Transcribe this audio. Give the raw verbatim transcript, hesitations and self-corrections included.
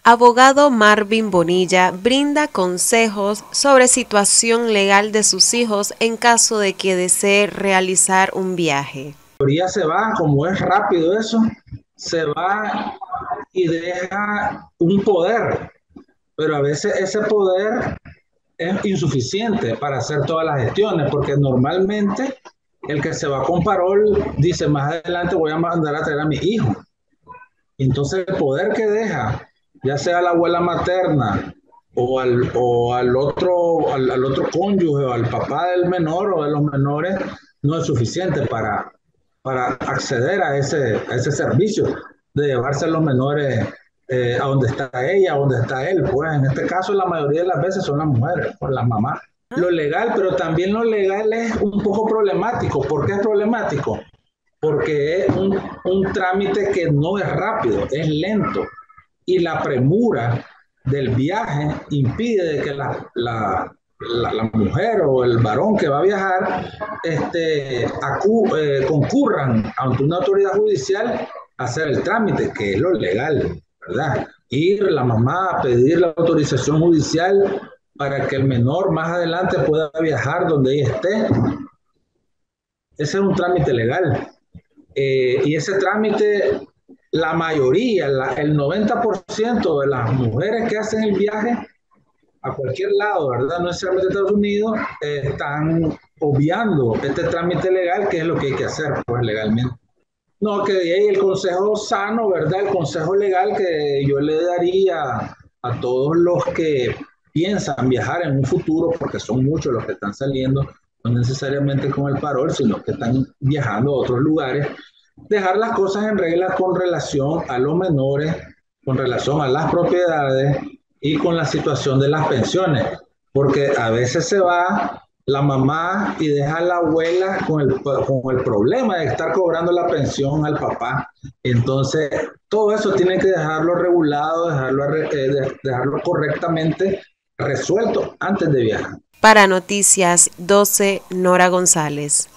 Abogado Marvin Bonilla brinda consejos sobre situación legal de sus hijos en caso de que desee realizar un viaje. La mayoría se va, como es rápido eso, se va y deja un poder, pero a veces ese poder es insuficiente para hacer todas las gestiones, porque normalmente el que se va con parol dice más adelante voy a mandar a traer a mi hijo. Entonces el poder que deja, ya sea la abuela materna o al, o al otro, al, al otro cónyuge o al papá del menor o de los menores, no es suficiente para, para acceder a ese, a ese servicio de llevarse a los menores eh, a donde está ella, a donde está él. Pues en este caso la mayoría de las veces son las mujeres, por las mamás. Lo legal, pero también lo legal es un poco problemático. ¿Por qué es problemático? Porque es un, un trámite que no es rápido, es lento. Y la premura del viaje impide de que la, la, la, la mujer o el varón que va a viajar este, acu, eh, concurran ante una autoridad judicial a hacer el trámite, que es lo legal, ¿verdad? Ir la mamá a pedir la autorización judicial para que el menor más adelante pueda viajar donde ella esté. Ese es un trámite legal. Eh, y ese trámite, la mayoría, la, el noventa por ciento de las mujeres que hacen el viaje a cualquier lado, ¿verdad? No necesariamente Estados Unidos, eh, están obviando este trámite legal, que es lo que hay que hacer, pues, legalmente. No, que de ahí el consejo sano, ¿verdad? El consejo legal que yo le daría a todos los que piensan viajar en un futuro, porque son muchos los que están saliendo, no necesariamente con el parol, sino que están viajando a otros lugares, dejar las cosas en regla con relación a los menores, con relación a las propiedades y con la situación de las pensiones, porque a veces se va la mamá y deja a la abuela con el, con el problema de estar cobrando la pensión al papá. Entonces, todo eso tiene que dejarlo regulado, dejarlo, eh, dejarlo correctamente resuelto antes de viajar. Para Noticias doce, Nora González.